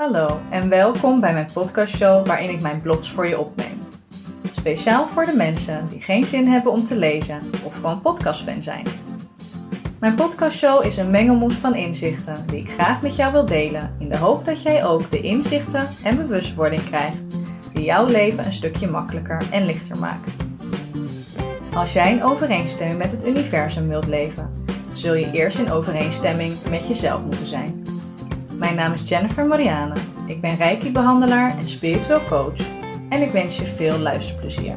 Hallo en welkom bij mijn podcastshow waarin ik mijn blogs voor je opneem. Speciaal voor de mensen die geen zin hebben om te lezen of gewoon podcastfan zijn. Mijn podcastshow is een mengelmoes van inzichten die ik graag met jou wil delen in de hoop dat jij ook de inzichten en bewustwording krijgt die jouw leven een stukje makkelijker en lichter maakt. Als jij in overeenstemming met het universum wilt leven, zul je eerst in overeenstemming met jezelf moeten zijn. Mijn naam is Jennifer Mariane, ik ben Reiki-behandelaar en spiritueel coach en ik wens je veel luisterplezier.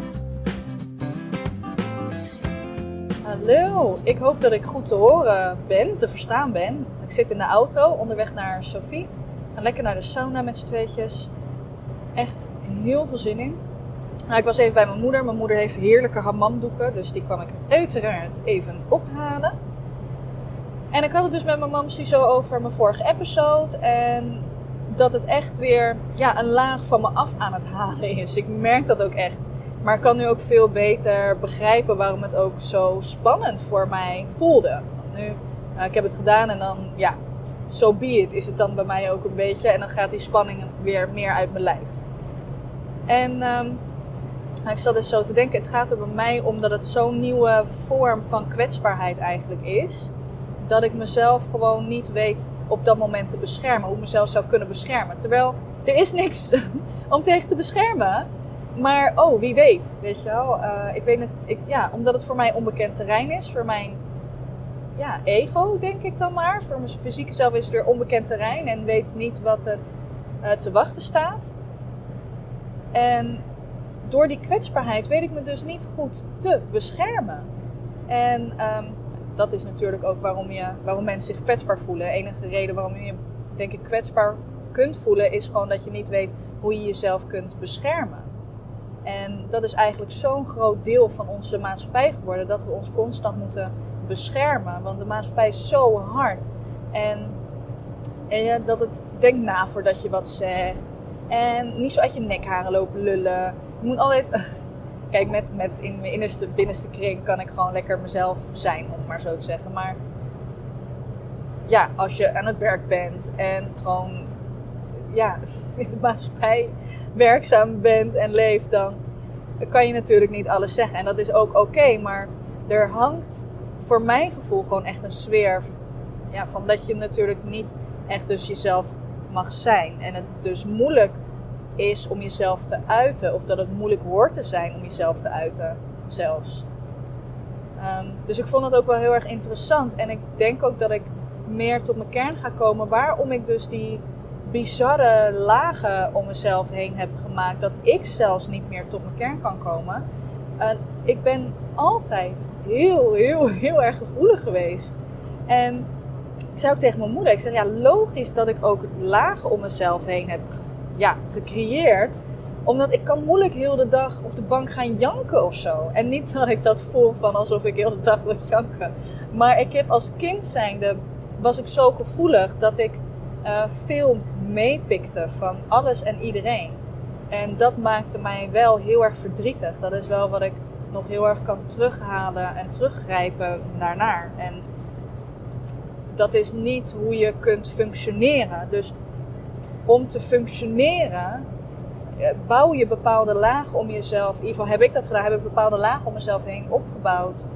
Hallo, ik hoop dat ik goed te horen ben, te verstaan ben. Ik zit in de auto onderweg naar Sophie. We gaan lekker naar de sauna met z'n tweetjes. Echt heel veel zin in. Nou, ik was even bij mijn moeder. Mijn moeder heeft heerlijke hammamdoeken, dus die kwam ik uiteraard even ophalen. En ik had het dus met mijn mamsie zo over mijn vorige episode. En dat het echt weer een laag van me af aan het halen is. Ik merk dat ook echt. Maar ik kan nu ook veel beter begrijpen waarom het ook zo spannend voor mij voelde. Want nu, ik heb het gedaan en dan, so be it, is het dan bij mij ook een beetje. En dan gaat die spanning weer meer uit mijn lijf. En ik zat dus zo te denken, het gaat er bij mij om dat het zo'n nieuwe vorm van kwetsbaarheid eigenlijk is. Dat ik mezelf gewoon niet weet op dat moment te beschermen. Hoe ik mezelf zou kunnen beschermen. Terwijl er is niks om tegen te beschermen. Maar wie weet. Weet je wel. Ik weet het, omdat het voor mij onbekend terrein is. Voor mijn ego denk ik dan maar. Voor mijn fysieke zelf is het weer onbekend terrein. En weet niet wat het te wachten staat. En door die kwetsbaarheid weet ik me dus niet goed te beschermen. En dat is natuurlijk ook waarom mensen zich kwetsbaar voelen. De enige reden waarom je denk ik kwetsbaar kunt voelen is gewoon dat je niet weet hoe je jezelf kunt beschermen. En dat is eigenlijk zo'n groot deel van onze maatschappij geworden dat we ons constant moeten beschermen. Want de maatschappij is zo hard. En dat het denk na voordat je wat zegt. En niet zo uit je nekharen lopen lullen. Je moet altijd... Kijk, met in mijn binnenste kring kan ik gewoon lekker mezelf zijn, om het maar zo te zeggen. Maar als je aan het werk bent en gewoon in de maatschappij werkzaam bent en leeft, dan kan je natuurlijk niet alles zeggen. En dat is ook oké, maar er hangt voor mijn gevoel gewoon echt een sfeer van dat je natuurlijk niet echt dus jezelf mag zijn. En het dus moeilijk is om jezelf te uiten. Of dat het moeilijk hoort te zijn om jezelf te uiten zelfs. Dus ik vond het ook wel heel erg interessant. En ik denk ook dat ik meer tot mijn kern ga komen. Waarom ik dus die bizarre lagen om mezelf heen heb gemaakt. Dat ik zelfs niet meer tot mijn kern kan komen. Ik ben altijd heel, heel, heel erg gevoelig geweest. En ik zei ook tegen mijn moeder. Ik zeg logisch dat ik ook lagen om mezelf heen heb gecreëerd. Omdat ik kan moeilijk heel de dag op de bank gaan janken of zo. En niet dat ik dat voel van alsof ik heel de dag wil janken. Maar ik heb als kind zijnde, was ik zo gevoelig dat ik veel meepikte van alles en iedereen. En dat maakte mij wel heel erg verdrietig. Dat is wel wat ik nog heel erg kan terughalen en teruggrijpen daarnaar. En dat is niet hoe je kunt functioneren. Dus om te functioneren bouw je bepaalde lagen om jezelf. In ieder geval heb ik dat gedaan. Heb ik bepaalde lagen om mezelf heen opgebouwd.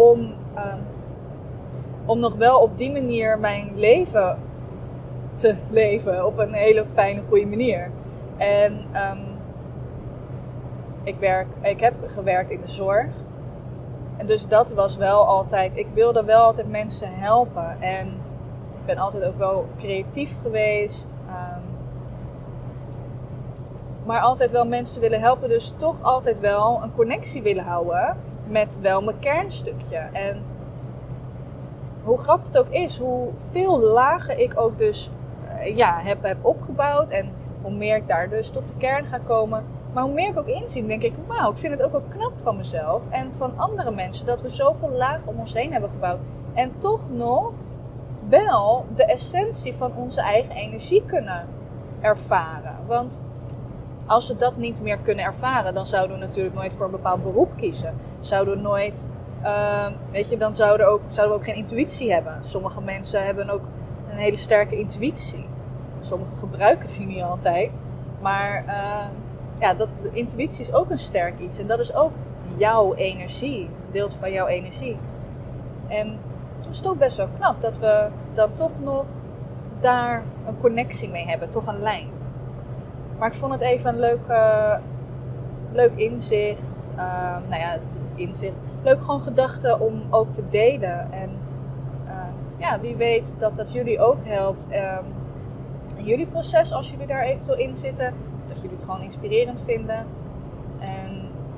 Om nog wel op die manier mijn leven te leven. Op een hele fijne, goede manier. En ik heb gewerkt in de zorg. En dus dat was wel altijd. Ik wilde wel altijd mensen helpen. En ik ben altijd ook wel creatief geweest. Maar altijd wel mensen willen helpen. Dus toch altijd wel een connectie willen houden met wel mijn kernstukje. En hoe grappig het ook is. Hoeveel lagen ik ook dus heb opgebouwd. En hoe meer ik daar dus tot de kern ga komen. Maar hoe meer ik ook inzie, denk ik, wauw, ik vind het ook wel knap van mezelf. En van andere mensen. Dat we zoveel lagen om ons heen hebben gebouwd. En toch nog wel de essentie van onze eigen energie kunnen ervaren. Want als we dat niet meer kunnen ervaren, dan zouden we natuurlijk nooit voor een bepaald beroep kiezen. Zouden we nooit, dan zouden we ook geen intuïtie hebben. Sommige mensen hebben ook een hele sterke intuïtie. sommigen gebruiken die niet altijd. Maar de intuïtie is ook een sterk iets. En dat is ook jouw energie. Deelt van jouw energie. En het is toch best wel knap dat we dan toch nog daar een connectie mee hebben. Toch een lijn. Maar ik vond het even een leuk inzicht. Leuk gewoon gedachte om ook te delen. En wie weet dat dat jullie ook helpt. In jullie proces, als jullie daar eventueel in zitten. Dat jullie het gewoon inspirerend vinden. En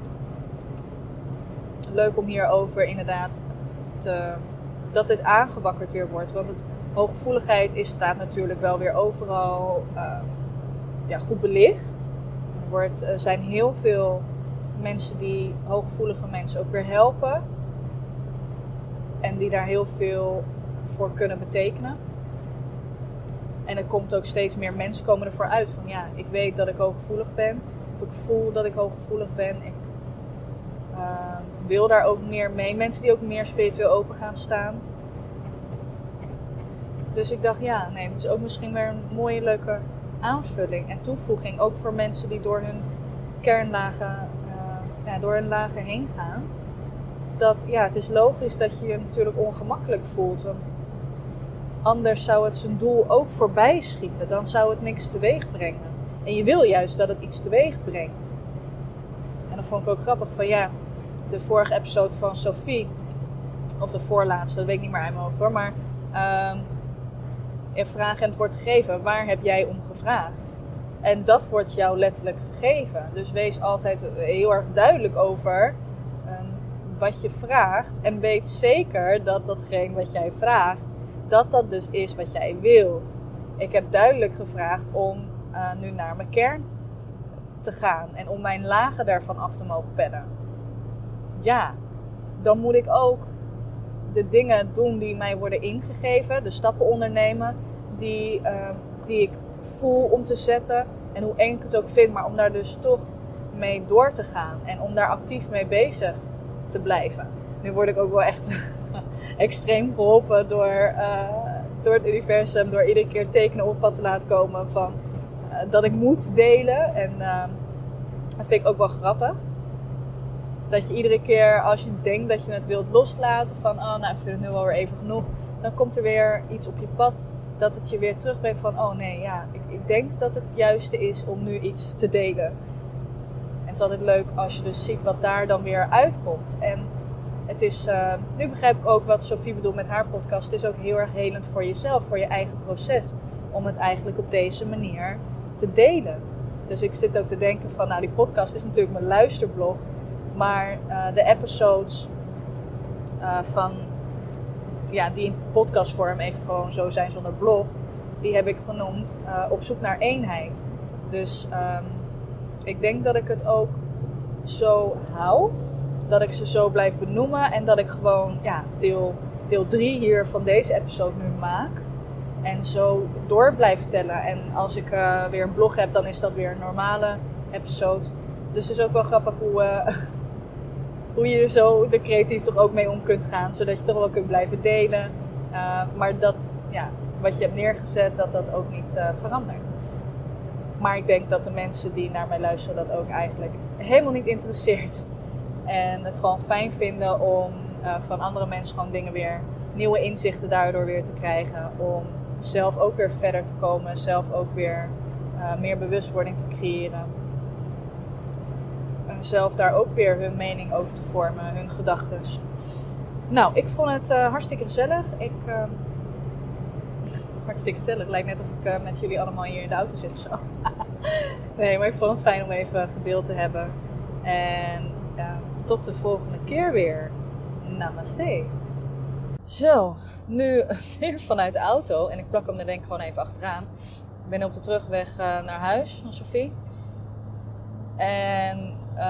leuk om hierover inderdaad dat dit aangewakkerd weer wordt. Want hooggevoeligheid staat natuurlijk wel weer overal goed belicht. Er zijn heel veel mensen die hooggevoelige mensen ook weer helpen. En die daar heel veel voor kunnen betekenen. En er komt ook steeds meer mensen komen ervoor uit van ik weet dat ik hooggevoelig ben. Of ik voel dat ik hooggevoelig ben. Ik wil daar ook meer mee. Mensen die ook meer spiritueel open gaan staan. Dus ik dacht het is ook misschien weer een mooie leuke aanvulling en toevoeging. Ook voor mensen die door hun kernlagen, door hun lagen heen gaan. Dat het is logisch dat je je natuurlijk ongemakkelijk voelt. Want anders zou het zijn doel ook voorbij schieten. Dan zou het niks teweeg brengen. En je wil juist dat het iets teweeg brengt. En dat vond ik ook grappig van de vorige episode van Sophie. Of de voorlaatste, dat weet ik niet meer uit mijn hoofd hoor. Maar in vraag en het wordt gegeven. Waar heb jij om gevraagd? En dat wordt jou letterlijk gegeven. Dus wees altijd heel erg duidelijk over wat je vraagt. En weet zeker dat datgene wat jij vraagt, dat dus is wat jij wilt. Ik heb duidelijk gevraagd om nu naar mijn kern te gaan. En om mijn lagen daarvan af te mogen pennen. Ja, dan moet ik ook de dingen doen die mij worden ingegeven. De stappen ondernemen die ik voel om te zetten. En hoe eng ik het ook vind. Maar om daar dus toch mee door te gaan. En om daar actief mee bezig te blijven. Nu word ik ook wel echt extreem geholpen door het universum. Door iedere keer tekenen op het pad te laten komen van dat ik moet delen. En dat vind ik ook wel grappig. Dat je iedere keer als je denkt dat je het wilt loslaten van ik vind het nu wel weer even genoeg. Dan komt er weer iets op je pad dat het je weer terugbrengt van ik denk dat het juiste is om nu iets te delen. En het is altijd leuk als je dus ziet wat daar dan weer uitkomt. En het is, nu begrijp ik ook wat Sophie bedoelt met haar podcast. Het is ook heel erg helend voor jezelf, voor je eigen proces. Om het eigenlijk op deze manier te delen. Dus ik zit ook te denken van die podcast is natuurlijk mijn luisterblog. Maar de episodes die in podcastvorm even gewoon zo zijn zonder blog. Die heb ik genoemd op zoek naar eenheid. Dus ik denk dat ik het ook zo hou. Dat ik ze zo blijf benoemen. En dat ik gewoon deel 3 hier van deze episode nu maak. En zo door blijf tellen. En als ik weer een blog heb, dan is dat weer een normale episode. Dus het is ook wel grappig hoe je er zo de creatief toch ook mee om kunt gaan. Zodat je toch wel kunt blijven delen. Maar dat, wat je hebt neergezet, dat ook niet verandert. Maar ik denk dat de mensen die naar mij luisteren dat ook eigenlijk helemaal niet interesseert. En het gewoon fijn vinden om van andere mensen gewoon dingen weer, nieuwe inzichten daardoor weer te krijgen. Om zelf ook weer verder te komen. Zelf ook weer meer bewustwording te creëren. Zelf daar ook weer hun mening over te vormen, hun gedachten. Nou, ik vond het hartstikke gezellig. Hartstikke gezellig. Lijkt net of ik met jullie allemaal hier in de auto zit of zo. Nee, maar ik vond het fijn om even gedeeld te hebben. En tot de volgende keer weer. Namaste. Zo, nu weer vanuit de auto. En ik plak hem er denk ik gewoon even achteraan. Ik ben op de terugweg naar huis van Sophie. En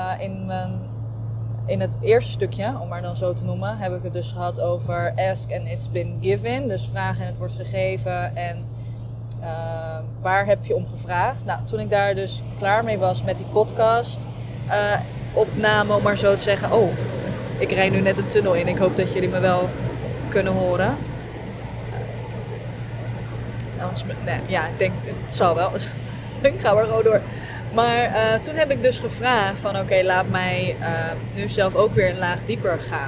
in het eerste stukje, om maar dan zo te noemen, heb ik het dus gehad over ask and it's been given. Dus vragen en het wordt gegeven. En waar heb je om gevraagd? Nou, toen ik daar dus klaar mee was met die podcast opname, om maar zo te zeggen. Oh, ik rijd nu net een tunnel in. Ik hoop dat jullie me wel kunnen horen. Ik denk, het zal wel. Ik ga maar gewoon door. Maar toen heb ik dus gevraagd van oké, laat mij nu zelf ook weer een laag dieper gaan.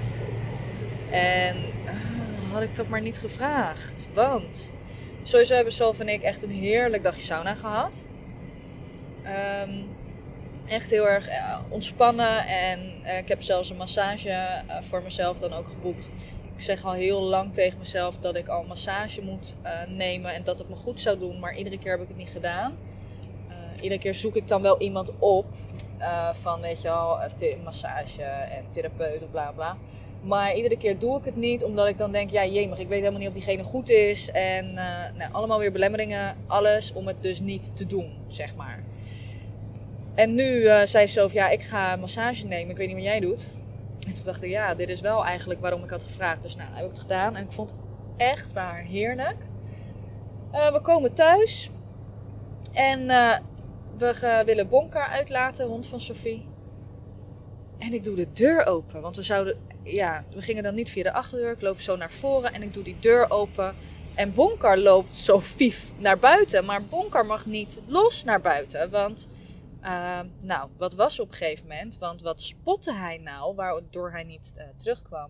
En had ik dat maar niet gevraagd. Want sowieso hebben Solf en ik echt een heerlijk dagje sauna gehad. Echt heel erg ontspannen. En ik heb zelfs een massage voor mezelf dan ook geboekt. Ik zeg al heel lang tegen mezelf dat ik al een massage moet nemen. En dat het me goed zou doen. Maar iedere keer heb ik het niet gedaan. Iedere keer zoek ik dan wel iemand op. Van weet je wel, massage en therapeut of bla bla. Maar iedere keer doe ik het niet. Omdat ik dan denk, ja jemig, ik weet helemaal niet of diegene goed is. En allemaal weer belemmeringen. Alles om het dus niet te doen, zeg maar. En nu zei Sof, ja, ik ga een massage nemen. Ik weet niet wat jij doet. En toen dacht ik, ja, dit is wel eigenlijk waarom ik had gevraagd. Dus nou, heb ik het gedaan. En ik vond het echt waar heerlijk. We komen thuis. En we willen Bonka uitlaten, hond van Sophie. En ik doe de deur open. Want we gingen dan niet via de achterdeur. Ik loop zo naar voren en ik doe die deur open. En Bonkar loopt zo vief naar buiten. Maar Bonkar mag niet los naar buiten. Want, wat was op een gegeven moment? Want wat spotte hij nou, waardoor hij niet terugkwam?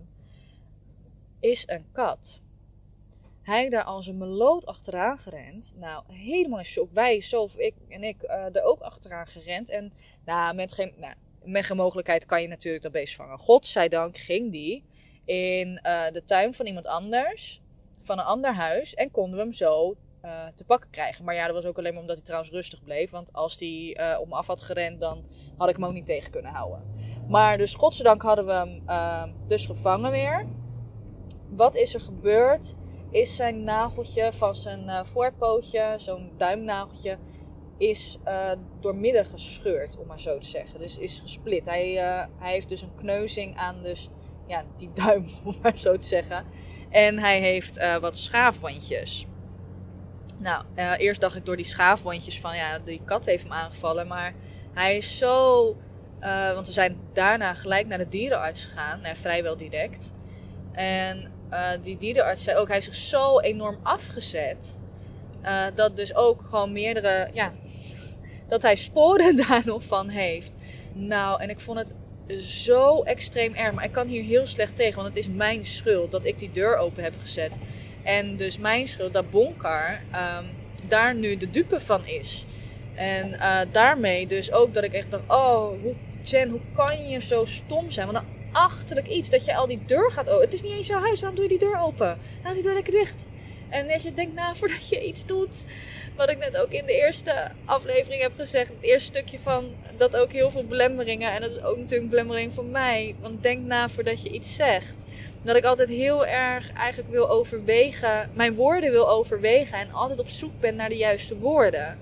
Is een kat. Hij daar als een meloot achteraan gerend. Nou, helemaal in shock. Wij, Sof, ik er ook achteraan gerend. En met geen mogelijkheid kan je natuurlijk dat beest vangen. Godzijdank ging die in de tuin van iemand anders. Van een ander huis. En konden we hem zo te pakken krijgen. Maar ja, dat was ook alleen maar omdat hij trouwens rustig bleef. Want als hij op me af had gerend, dan had ik hem ook niet tegen kunnen houden. Maar dus godzijdank hadden we hem dus gevangen weer. Wat is er gebeurd? Is zijn nageltje van zijn voorpootje, zo'n duimnageltje, is doormidden gescheurd, om maar zo te zeggen. Dus is gesplit. Hij heeft dus een kneuzing aan die duim, om maar zo te zeggen. En hij heeft wat schaafwondjes. Nou, eerst dacht ik door die schaafwondjes van die kat heeft hem aangevallen. Maar hij is zo... want we zijn daarna gelijk naar de dierenarts gegaan. Vrijwel direct. En die dierenarts zei ook, hij heeft zich zo enorm afgezet. Dat dus ook gewoon meerdere... dat hij sporen daar nog van heeft. Nou, en ik vond het zo extreem erg. Maar ik kan hier heel slecht tegen. Want het is mijn schuld dat ik die deur open heb gezet. En dus mijn schuld dat Bonkar daar nu de dupe van is. En daarmee dus ook dat ik echt dacht... Jen, hoe kan je zo stom zijn? Want een achterlijk iets dat je al die deur gaat open. Het is niet eens jouw huis. Waarom doe je die deur open? Laat die deur lekker dicht. En als je denkt na voordat je iets doet. Wat ik net ook in de eerste aflevering heb gezegd. Het eerste stukje van dat ook heel veel belemmeringen. En dat is ook natuurlijk een belemmering voor mij. Want denk na voordat je iets zegt. Dat ik altijd heel erg eigenlijk wil overwegen. Mijn woorden wil overwegen. En altijd op zoek ben naar de juiste woorden.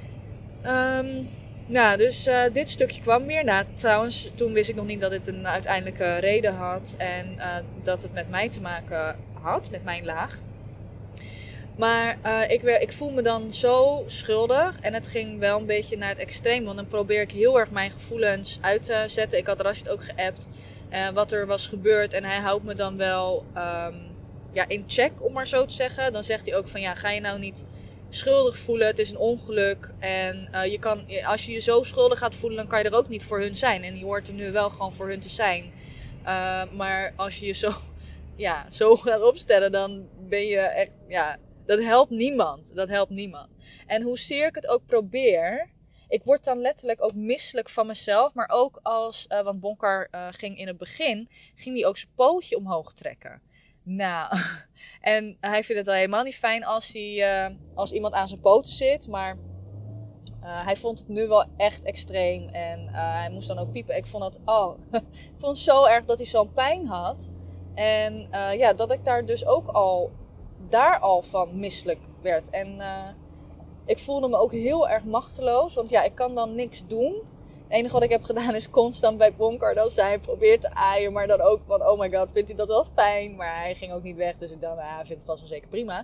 Dus dit stukje kwam weer. Trouwens, toen wist ik nog niet dat het een uiteindelijke reden had. En dat het met mij te maken had. Met mijn laag. Maar ik voel me dan zo schuldig. En het ging wel een beetje naar het extreem. Want dan probeer ik heel erg mijn gevoelens uit te zetten. Ik had Rashid ook geappt. Wat er was gebeurd. En hij houdt me dan wel in check, om maar zo te zeggen. Dan zegt hij ook van ga je nou niet schuldig voelen. Het is een ongeluk. En als je je zo schuldig gaat voelen, dan kan je er ook niet voor hun zijn. En je hoort er nu wel gewoon voor hun te zijn. Maar als je je zo gaat opstellen, dan ben je echt... Dat helpt niemand. Dat helpt niemand. En hoezeer ik het ook probeer... Ik word dan letterlijk ook misselijk van mezelf. Maar ook want Bonkar ging in het begin... ging hij ook zijn pootje omhoog trekken. Nou... En hij vindt het al helemaal niet fijn als iemand aan zijn poten zit. Maar hij vond het nu wel echt extreem. En hij moest dan ook piepen. Ik vond het zo erg dat hij zo'n pijn had. En dat ik daar dus ook al van misselijk werd. En ik voelde me ook heel erg machteloos. Want ik kan dan niks doen. Het enige wat ik heb gedaan is constant bij Bonkar dan zijn probeert te aaien. Maar dan ook van, oh my god, vindt hij dat wel fijn? Maar hij ging ook niet weg. Dus ik dacht, hij vindt het vast wel zeker prima.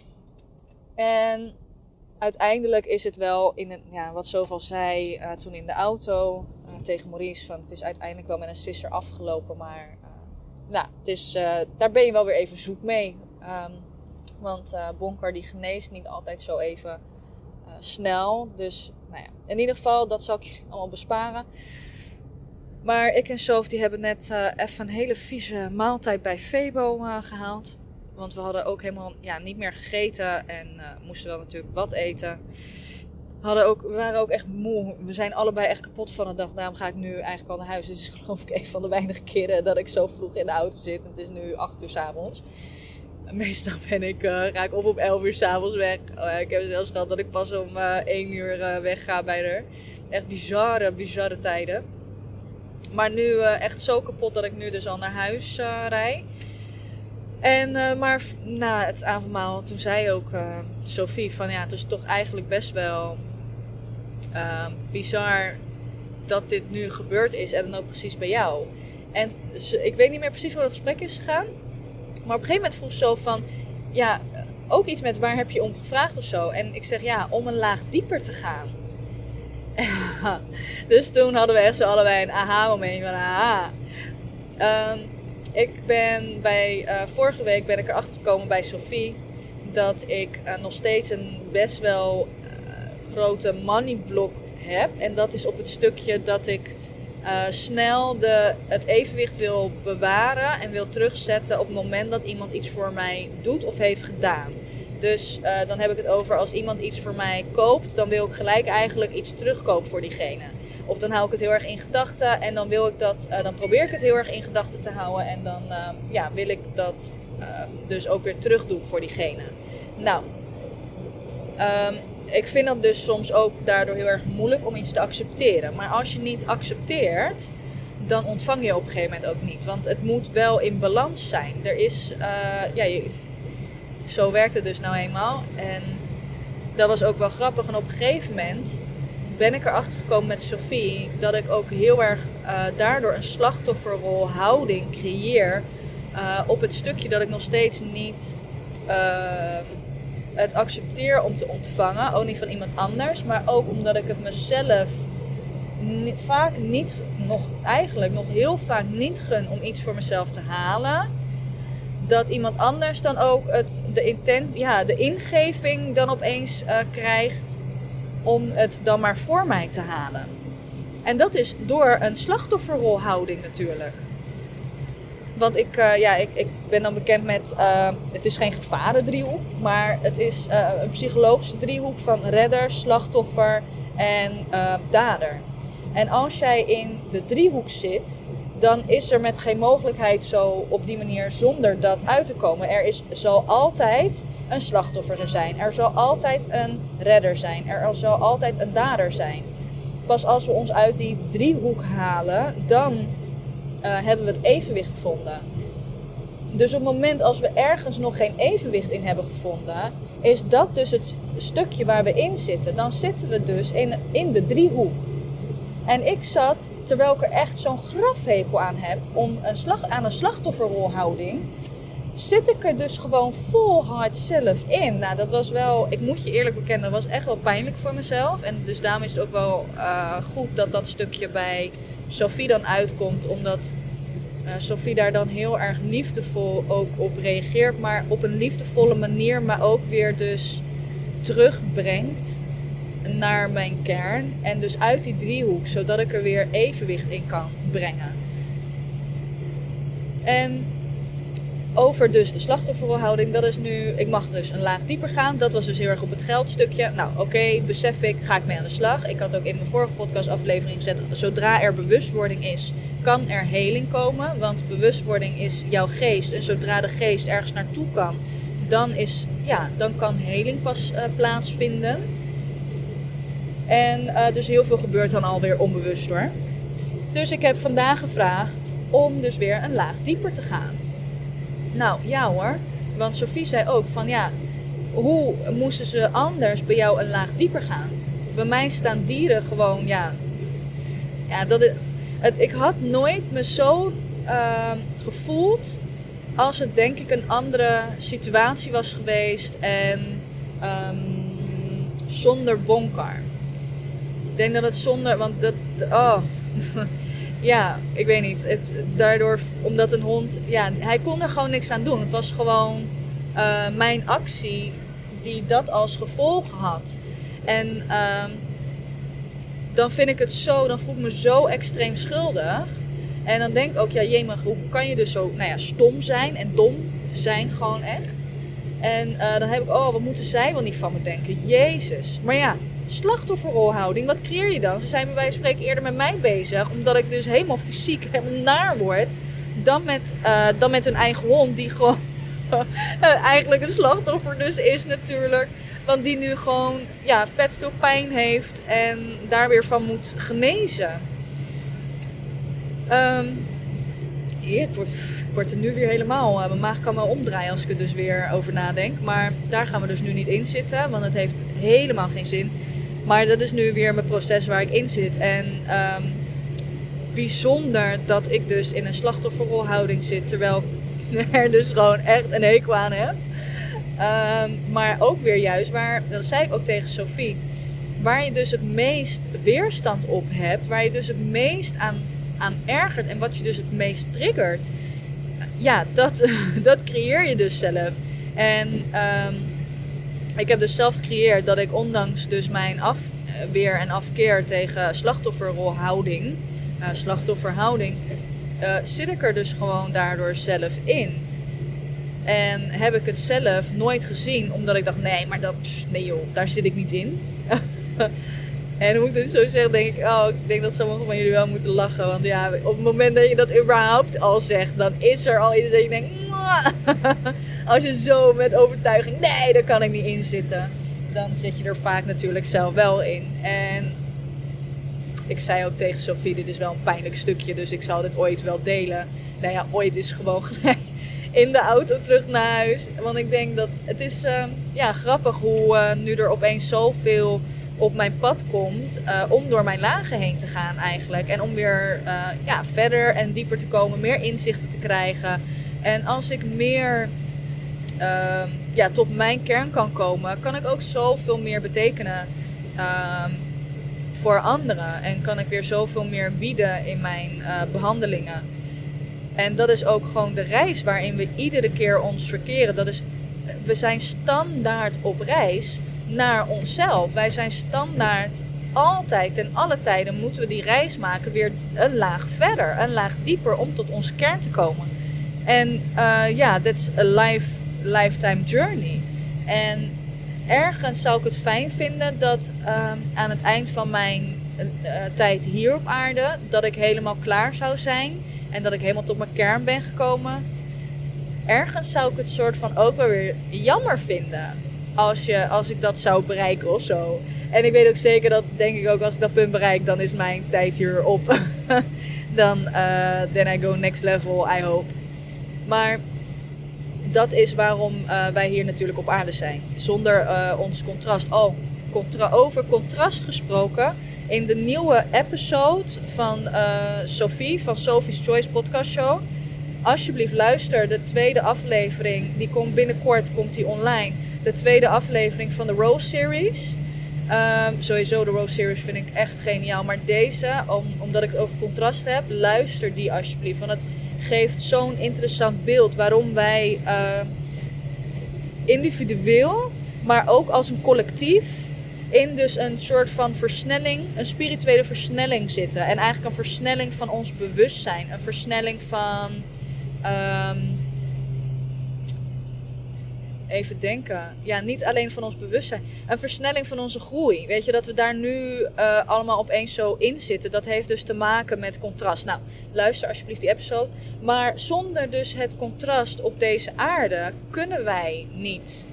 En uiteindelijk is het wel, wat Sof al zei toen in de auto tegen Maurice. Van, het is uiteindelijk wel met een sisser afgelopen. Maar daar ben je wel weer even zoek mee. Want bonkar die geneest niet altijd zo even snel. Dus nou ja, in ieder geval, dat zal ik je allemaal besparen. Maar ik en Sof die hebben net even een hele vieze maaltijd bij Febo gehaald. Want we hadden ook helemaal niet meer gegeten en moesten wel natuurlijk wat eten. We waren ook echt moe. We zijn allebei echt kapot van de dag. Daarom ga ik nu eigenlijk al naar huis. Dit is geloof ik een van de weinige keren dat ik zo vroeg in de auto zit. En het is nu 8 uur 's avonds. Meestal ga ik op 11 uur 's avonds weg. Ik heb zelfs gehad dat ik pas om 1 uur wegga bij haar. Echt bizarre tijden. Maar nu echt zo kapot dat ik nu dus al naar huis rijd. En maar na het avondmaal, toen zei ook Sophie van het is toch eigenlijk best wel bizar dat dit nu gebeurd is en dan ook precies bij jou. En ik weet niet meer precies hoe dat gesprek is gegaan. Maar op een gegeven moment vroeg zo van, ook iets met waar heb je om gevraagd of zo. En ik zeg om een laag dieper te gaan. Dus toen hadden we echt zo allebei een aha-momentje van vorige week ben ik erachter gekomen bij Sophie dat ik nog steeds een best wel grote money block heb. En dat is op het stukje dat ik snel het evenwicht wil bewaren en wil terugzetten op het moment dat iemand iets voor mij doet of heeft gedaan. Dus dan heb ik het over als iemand iets voor mij koopt, dan wil ik gelijk eigenlijk iets terugkopen voor diegene. Of dan hou ik het heel erg in gedachten en dan dan probeer ik het heel erg in gedachten te houden en dan wil ik dat dus ook weer terug doen voor diegene. Nou, ik vind dat dus soms ook daardoor heel erg moeilijk om iets te accepteren. Maar als je niet accepteert, dan ontvang je op een gegeven moment ook niet. Want het moet wel in balans zijn. Er is, zo werkt het dus nou eenmaal. En dat was ook wel grappig. En op een gegeven moment ben ik erachter gekomen met Sophie dat ik ook heel erg daardoor een slachtofferrolhouding creëer. Op het stukje dat ik nog steeds niet het accepteer om te ontvangen. Ook niet van iemand anders. Maar ook omdat ik het mezelf nog heel vaak niet gun om iets voor mezelf te halen. Dat iemand anders dan ook de ingeving dan opeens krijgt om het dan maar voor mij te halen. En dat is door een slachtofferrolhouding natuurlijk. Want ik ben dan bekend met, het is geen gevarendriehoek, maar het is een psychologische driehoek van redder, slachtoffer en dader. En als jij in de driehoek zit, dan is er met geen mogelijkheid zo op die manier zonder dat uit te komen. Zal altijd een slachtoffer zijn. Er zal altijd een redder zijn. Er zal altijd een dader zijn. Pas als we ons uit die driehoek halen, dan hebben we het evenwicht gevonden. Dus op het moment als we ergens nog geen evenwicht in hebben gevonden, is dat dus het stukje waar we in zitten. Dan zitten we dus in de driehoek. En ik zat, terwijl ik er echt zo'n grafhekel aan heb, aan een slachtofferrolhouding, zit ik er dus gewoon vol hard zelf in. Nou, dat was wel, ik moet je eerlijk bekennen, dat was echt wel pijnlijk voor mezelf. En dus daarom is het ook wel goed dat dat stukje bij Sophie dan uitkomt, omdat Sophie daar dan heel erg liefdevol ook op reageert, maar op een liefdevolle manier, maar ook weer dus terugbrengt naar mijn kern en dus uit die driehoek, zodat ik er weer evenwicht in kan brengen. En over dus de slachtofferrolhouding, dat is nu, ik mag dus een laag dieper gaan. Dat was dus heel erg op het geldstukje. Nou oké, besef ik, ga ik mee aan de slag. Ik had ook in mijn vorige podcastaflevering gezet, zodra er bewustwording is, kan er heling komen. Want bewustwording is jouw geest. En zodra de geest ergens naartoe kan, dan kan heling pas plaatsvinden. En dus heel veel gebeurt dan alweer onbewust hoor. Dus ik heb vandaag gevraagd om dus weer een laag dieper te gaan. Nou, ja hoor. Want Sophie zei ook van hoe moesten ze anders bij jou een laag dieper gaan? Bij mij staan dieren gewoon, ik had nooit me zo gevoeld als het denk ik een andere situatie was geweest en zonder bonkar. Ik denk dat het zonder, want ja, ik weet niet. Daardoor, omdat een hond, hij kon er gewoon niks aan doen. Het was gewoon mijn actie die dat als gevolg had. En dan vind ik het zo, dan voel ik me zo extreem schuldig. En dan denk ik ook, ja jemig, hoe kan je dus zo stom zijn en dom zijn gewoon echt. En dan heb ik, wat moeten zij wel niet van me denken? Jezus. Maar ja, slachtofferrolhouding, wat creëer je dan? Ze zijn bij wijze van spreken eerder met mij bezig, omdat ik dus helemaal fysiek helemaal naar word, dan met hun eigen hond, die gewoon eigenlijk een slachtoffer dus is natuurlijk. Want die nu gewoon vet veel pijn heeft en daar weer van moet genezen. Ik word er nu weer helemaal... mijn maag kan wel omdraaien als ik er dus weer over nadenk. Maar daar gaan we dus nu niet in zitten. Want het heeft helemaal geen zin. Maar dat is nu weer mijn proces waar ik in zit. En bijzonder dat ik dus in een slachtofferrolhouding zit. Terwijl ik er dus gewoon echt een hekel aan heb. Maar ook weer juist waar... Dat zei ik ook tegen Sophie. Waar je dus het meest weerstand op hebt. Waar je dus het meest aan ergert en wat je dus het meest triggert, dat creëer je dus zelf. En ik heb dus zelf gecreëerd dat ik ondanks dus mijn afweer en afkeer tegen slachtofferhouding, zit ik er dus gewoon daardoor zelf in. En heb ik het zelf nooit gezien, omdat ik dacht, nee joh, daar zit ik niet in. En hoe ik dit zo zeg, denk ik denk dat sommigen van jullie wel moeten lachen. Want op het moment dat je dat überhaupt al zegt, dan is er al iets dat je denkt, als je zo met overtuiging, nee, daar kan ik niet in zitten. Dan zit je er vaak natuurlijk zelf wel in. En ik zei ook tegen Sophie, dit is wel een pijnlijk stukje, dus ik zal dit ooit wel delen. Ooit is gewoon gelijk in de auto terug naar huis. Want ik denk dat het is grappig hoe nu er opeens zoveel op mijn pad komt om door mijn lagen heen te gaan eigenlijk. En om weer verder en dieper te komen, meer inzichten te krijgen. En als ik meer tot mijn kern kan komen, kan ik ook zoveel meer betekenen voor anderen. En kan ik weer zoveel meer bieden in mijn behandelingen. En dat is ook gewoon de reis waarin we iedere keer ons verkeren. We zijn standaard op reis naar onszelf. Wij zijn standaard altijd, ten alle tijden moeten we die reis maken weer een laag verder, een laag dieper om tot onze kern te komen. En that's a lifetime journey. En ergens zou ik het fijn vinden dat aan het eind van mijn tijd hier op aarde, dat ik helemaal klaar zou zijn en dat ik helemaal tot mijn kern ben gekomen. Ergens zou ik het soort van ook wel weer jammer vinden als ik dat zou bereiken of zo. En ik weet ook zeker dat, denk ik ook, als ik dat punt bereik, dan is mijn tijd hier op. Then I go next level, I hope. Maar dat is waarom wij hier natuurlijk op aarde zijn. Zonder ons contrast. Over contrast gesproken. In de nieuwe episode van Sophie, van Sophie's Choice podcast show. Alsjeblieft luister, de tweede aflevering, die komt binnenkort, komt die online. De tweede aflevering van de Rose Series. Sowieso de Rose Series vind ik echt geniaal. Maar deze, omdat ik het over contrast heb, luister die alsjeblieft. Want het geeft zo'n interessant beeld waarom wij individueel, maar ook als een collectief, in dus een soort van versnelling, een spirituele versnelling zitten. En eigenlijk een versnelling van ons bewustzijn. Een versnelling van... even denken. Ja, niet alleen van ons bewustzijn. Een versnelling van onze groei. Weet je, dat we daar nu allemaal opeens zo in zitten. Dat heeft dus te maken met contrast. Nou, luister alsjeblieft die episode. Maar zonder dus het contrast op deze aarde kunnen wij niet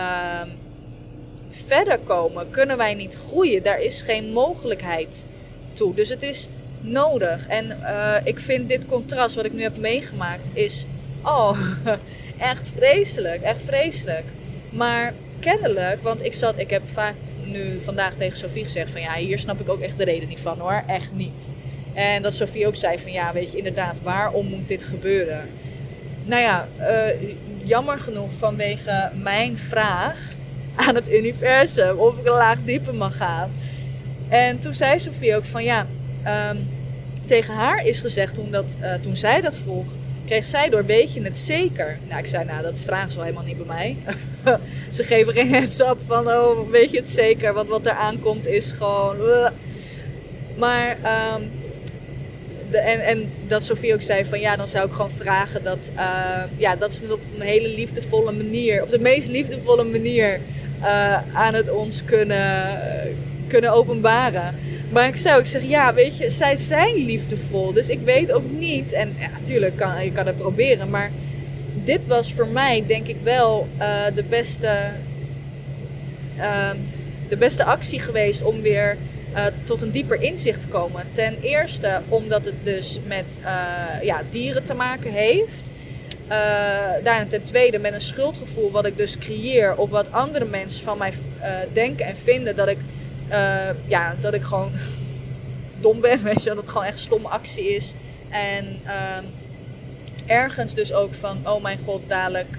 verder komen. Kunnen wij niet groeien. Daar is geen mogelijkheid toe. Dus het is nodig. En ik vind dit contrast wat ik nu heb meegemaakt is echt vreselijk. Echt vreselijk. Maar kennelijk, want ik heb vaak nu vandaag tegen Sophie gezegd van hier snap ik ook echt de reden niet van hoor. Echt niet. En dat Sophie ook zei van weet je inderdaad, waarom moet dit gebeuren? Nou ja, jammer genoeg vanwege mijn vraag aan het universum of ik een laag dieper mag gaan. En toen zei Sophie ook van tegen haar is gezegd toen zij dat vroeg, kreeg zij door, weet je het zeker? Nou, ik zei, nou, dat vragen ze wel helemaal niet bij mij. Ze geven geen heads up van, oh, weet je het zeker? Want wat er aankomt is gewoon... Maar, en dat Sophie ook zei van, ja, dan zou ik gewoon vragen dat, dat ze het op een hele liefdevolle manier, op de meest liefdevolle manier aan het ons kunnen openbaren. Maar ik zou ook zeggen, ja, weet je, zij zijn liefdevol. Dus ik weet ook niet, en ja, natuurlijk je kan het proberen, maar dit was voor mij denk ik wel de beste actie geweest om weer tot een dieper inzicht te komen. Ten eerste omdat het dus met dieren te maken heeft. Daarna ten tweede met een schuldgevoel wat ik dus creëer op wat andere mensen van mij denken en vinden dat ik gewoon dom ben, weet je, dat het gewoon echt stomme actie is. En ergens dus ook van, oh mijn god, dadelijk,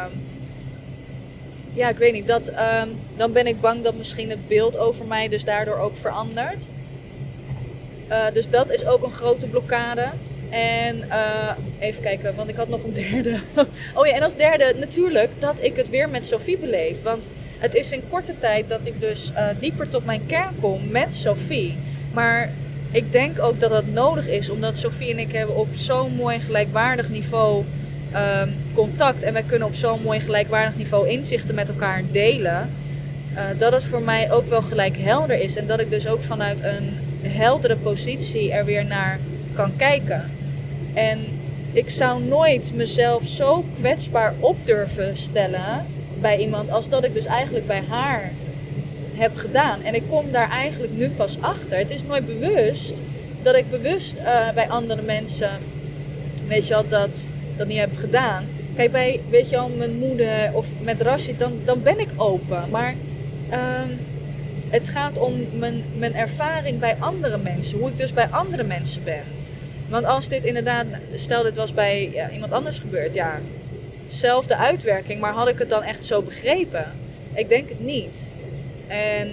ik weet niet, dan ben ik bang dat misschien het beeld over mij dus daardoor ook verandert. Dus dat is ook een grote blokkade. En even kijken, want ik had nog een derde. Oh ja, en als derde natuurlijk dat ik het weer met Sophie beleef. Want het is in korte tijd dat ik dus dieper tot mijn kern kom met Sophie. Maar ik denk ook dat dat nodig is, omdat Sophie en ik hebben op zo'n mooi gelijkwaardig niveau contact. En wij kunnen op zo'n mooi gelijkwaardig niveau inzichten met elkaar delen. Dat het voor mij ook wel gelijk helder is. En dat ik dus ook vanuit een heldere positie er weer naar kan kijken. En ik zou nooit mezelf zo kwetsbaar op durven stellen bij iemand als dat ik dus eigenlijk bij haar heb gedaan. En ik kom daar eigenlijk nu pas achter. Het is nooit bewust dat ik bewust bij andere mensen, weet je wel, dat niet heb gedaan. Kijk, bij, weet je wel, mijn moeder of met Rashid, dan ben ik open. Maar het gaat om mijn ervaring bij andere mensen. Hoe ik dus bij andere mensen ben. Want als dit inderdaad, stel dit was bij iemand anders gebeurd, ja, zelfde uitwerking, maar had ik het dan echt zo begrepen? Ik denk het niet. En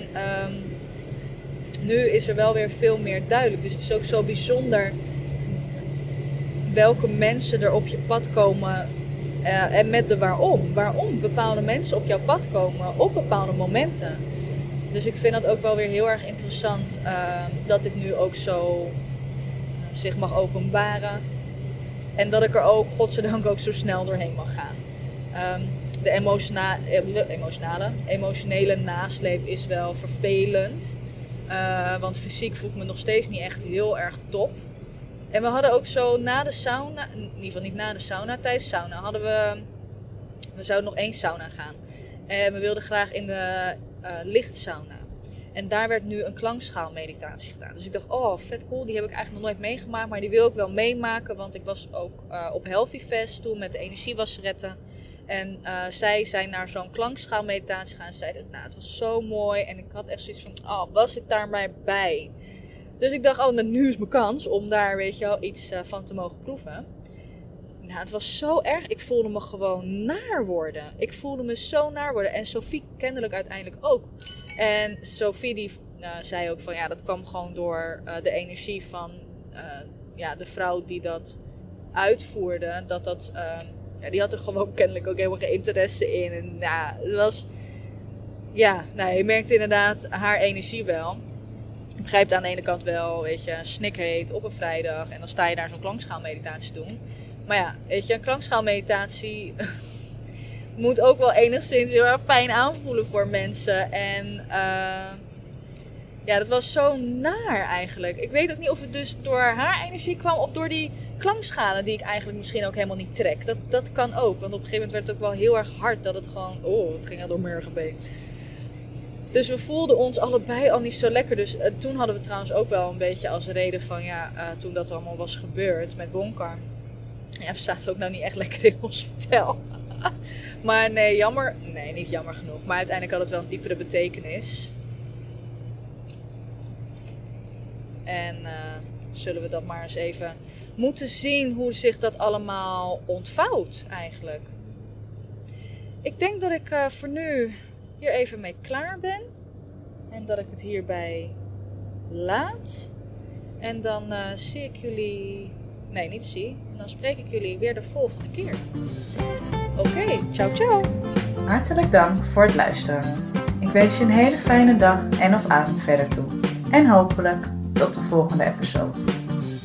nu is er wel weer veel meer duidelijk. Dus het is ook zo bijzonder welke mensen er op je pad komen en met de waarom. Waarom bepaalde mensen op jouw pad komen op bepaalde momenten. Dus ik vind dat ook wel weer heel erg interessant dat dit nu ook zo zich mag openbaren. En dat ik er ook, godzijdank, ook zo snel doorheen mag gaan. De emotionele nasleep is wel vervelend. Want fysiek voel ik me nog steeds niet echt heel erg top. En we hadden ook zo na de sauna, in ieder geval niet na de sauna, tijdens sauna hadden we zouden nog 1 sauna gaan. En we wilden graag in de lichtsauna. En daar werd nu een klankschaalmeditatie gedaan. Dus ik dacht, oh, vet cool, die heb ik eigenlijk nog nooit meegemaakt. Maar die wil ik wel meemaken, want ik was ook op Healthy Fest toen met de energiewasseretten. En zij zijn naar zo'n klankschaalmeditatie gegaan en zeiden, nou, het was zo mooi. En ik had echt zoiets van, oh, was ik daar maar bij? Dus ik dacht, oh, nou, nu is mijn kans om daar, weet je wel, iets van te mogen proeven. Nou, het was zo erg. Ik voelde me gewoon naar worden. Ik voelde me zo naar worden. En Sophie kennelijk uiteindelijk ook. En Sophie die zei ook van, ja, dat kwam gewoon door de energie van de vrouw die dat uitvoerde. Die had er gewoon kennelijk ook helemaal geen interesse in. En het was, je merkte inderdaad haar energie wel. Ik begrijp het aan de ene kant wel, weet je, snikheet op een vrijdag. En dan sta je daar zo'n klankschaalmeditatie doen. Maar ja, weet je, een klankschaalmeditatie moet ook wel enigszins heel erg fijn aanvoelen voor mensen. En dat was zo naar eigenlijk. Ik weet ook niet of het dus door haar energie kwam of door die klankschalen die ik eigenlijk misschien ook helemaal niet trek. Dat kan ook, want op een gegeven moment werd het ook wel heel erg hard dat het gewoon, het ging al door merg en been. Dus we voelden ons allebei al niet zo lekker. Dus toen hadden we trouwens ook wel een beetje als reden van, toen dat allemaal was gebeurd met Bonkar. Ja, we zaten ook nou niet echt lekker in ons vel. Maar nee, jammer. Nee, niet jammer genoeg. Maar uiteindelijk had het wel een diepere betekenis. En zullen we dat maar eens even moeten zien hoe zich dat allemaal ontvouwt eigenlijk. Ik denk dat ik voor nu hier even mee klaar ben. En dat ik het hierbij laat. En dan zie ik jullie Nee, niet zie. En dan spreek ik jullie weer de volgende keer. Oké, ciao ciao. Hartelijk dank voor het luisteren. Ik wens je een hele fijne dag en of avond verder toe. En hopelijk tot de volgende episode.